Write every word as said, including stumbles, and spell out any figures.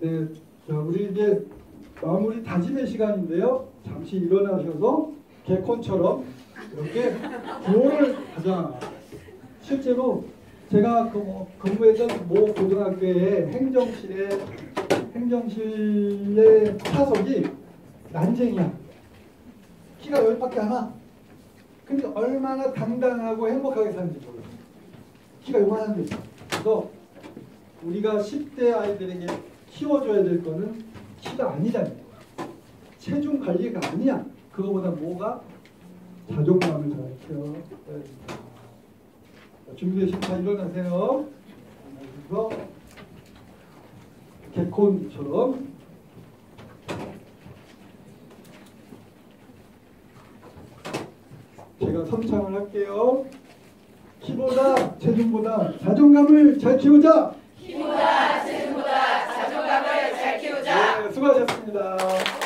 네, 자, 우리 이제 마무리 다짐의 시간인데요. 잠시 일어나셔서 개콘처럼 이렇게 구호를 하자. 실제로 제가 그 뭐 근무했던 모 고등학교의 행정실에 행정실의 사석이 난쟁이야. 키가 열밖에 안 와. 근데 얼마나 당당하고 행복하게 사는지 몰라. 키가 요만한데. 그래서 우리가 십 대 아이들에게 키워줘야 될 거는 키가 아니다. 체중 관리가 아니야. 그거보다 뭐가? 자존감을 잘 키워. 준비되시면 일어나세요. 그래서 개콘처럼 제가 선창을 할게요. 키보다 체중보다 자존감을 잘 키우자. 키보다 체중보다 자존감을 잘 키우자. 네, 수고하셨습니다.